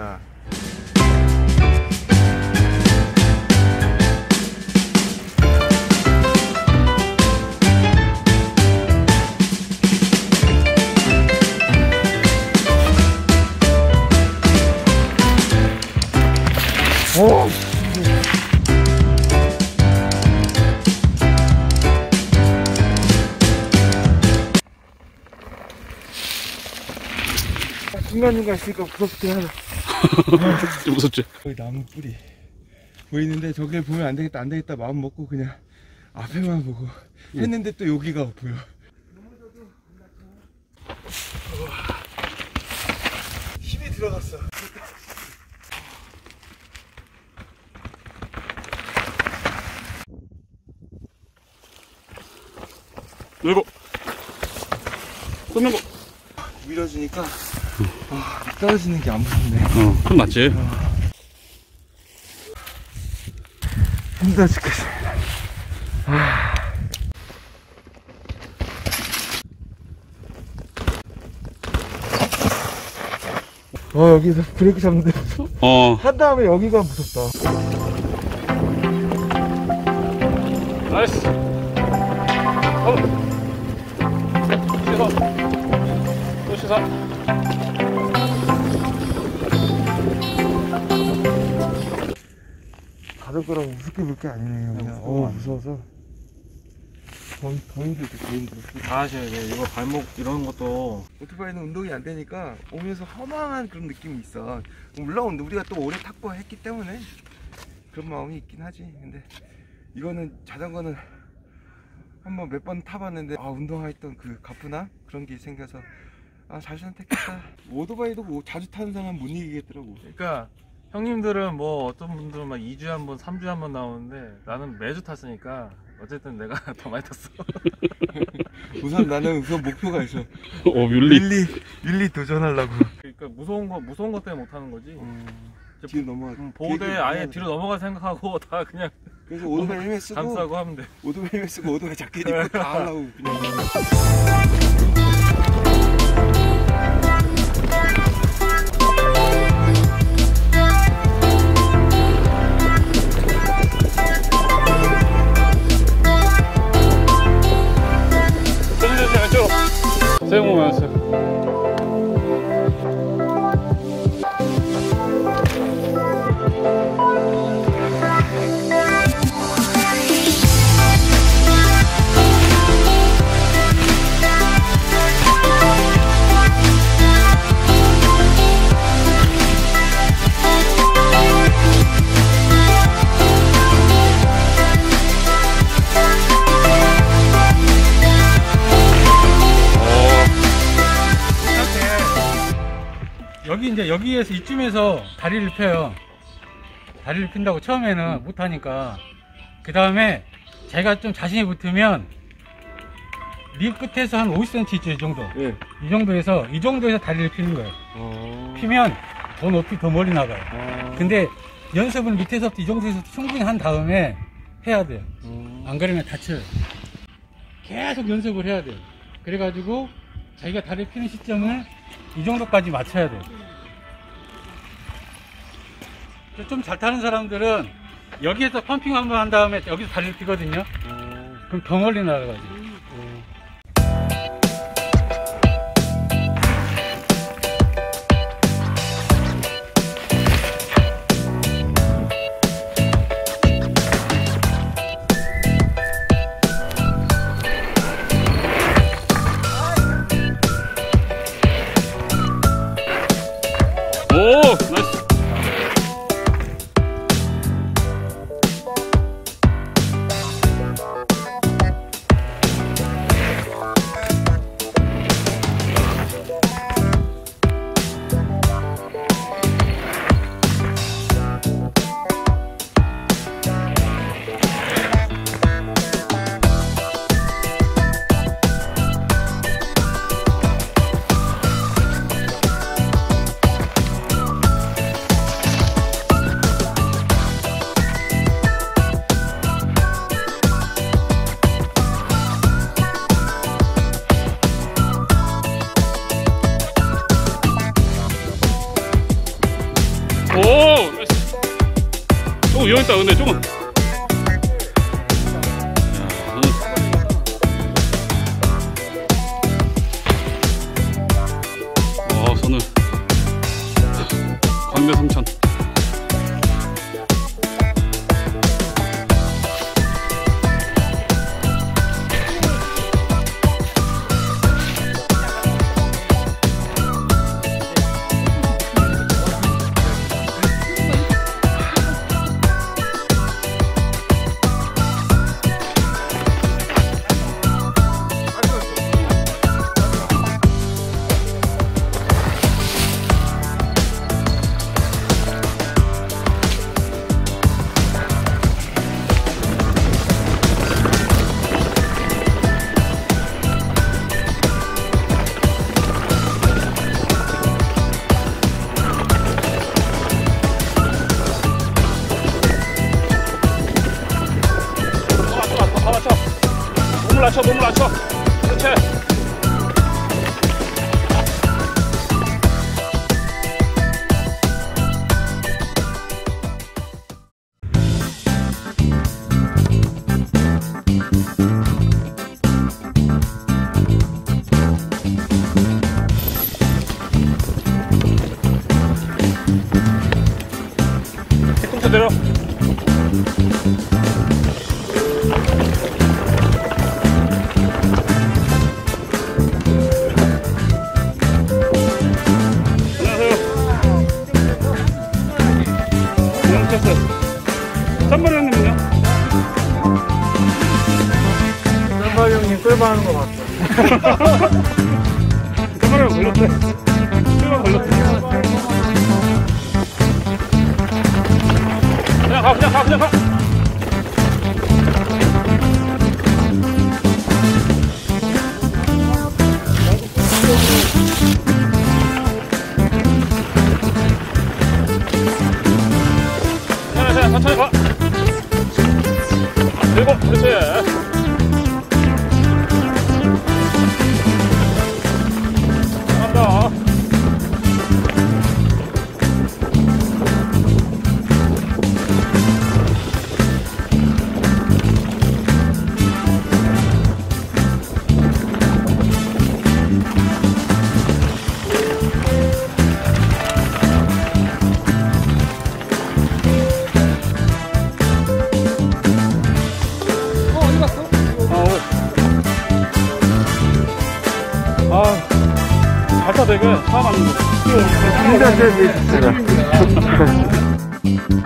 거야. 오! 중간중간 있으니까 무섭긴 하다. 좀 무섭지? 거기 나무 뿌리 보이는데 저길 보면 안 되겠다 마음 먹고 그냥 앞에만 보고 했는데 또 여기가 보여. 힘이 들어갔어. 열고 쏘는 거 밀어주니까 떨어지는 게 안 무섭네. 그럼 맞지. 힘들어 죽겠어. 여기서 브레이크 잡는데 한 다음에 여기가 무섭다. 나이스. 또 시선. 가족거라고 우습게 볼 게 아니네요. 그냥 무서워서 더 힘들죠. 더 힘들어. 다 하셔야 돼. 이거 발목 이런 것도. 오토바이는 운동이 안 되니까 오면서 허망한 그런 느낌이 있어. 물론 우리가 또 오래 탁구 했기 때문에 그런 마음이 있긴 하지. 근데 이거는 자전거는 한번 몇 번 타봤는데 운동했던 그 가뿐함 그런 게 생겨서 잘 선택했다. 오토바이도 뭐 자주 타는 사람 못 이기겠더라고. 그러니까 형님들은 뭐 어떤 분들은 막 2주에 한 번, 3주에 한 번 나오는데 나는 매주 탔으니까 어쨌든 내가 더 많이 탔어. 우선 목표가 있어. 율리 도전하려고. 그러니까 무서운 것 때문에 못 하는 거지. 뒤로 넘어가. 보호대 아예 뒤로 넘어갈 생각하고 다 그냥. 그래서 오토바이 헬멧 쓰고 감싸고 하면 돼. 오토바이 헬멧 쓰고 오토바이 자켓 입고 다 하려고 그냥. 새해 복 많으세요. 여기에서 이쯤에서 다리를 펴요. 다리를 핀다고 처음에는 못하니까. 그 다음에 제가 좀 자신이 붙으면 립 끝에서 한 50cm 있죠, 이 정도. 네. 이 정도에서 다리를 피는 거예요. 피면 더 높이 더 멀리 나가요. 근데 연습을 밑에서부터 이 정도에서 충분히 한 다음에 해야 돼요. 안 그러면 다쳐요. 계속 연습을 해야 돼요. 그래가지고 자기가 다리 피는 시점을 이 정도까지 맞춰야 돼요. 좀 잘 타는 사람들은 여기에서 펌핑 한번 한 다음에 여기서 다리를 피거든요. 그럼 더 멀리 날아가지. 오, 나이스. 오! 조금 위험했다, 근데 조금. 손을. 광대성천. 몸을 낮춰. 그렇지. 뒤꿈치 내려. 쌈마리 형님은요? 쌈마리 형님 끌바 하는 거 봤어. 쌈마리 형 걸렸대. 끌바 걸렸대. 그냥 가. 천천히 가. 들고, 그렇지. 간다. 발타 되게 처음 하는 거. 진짜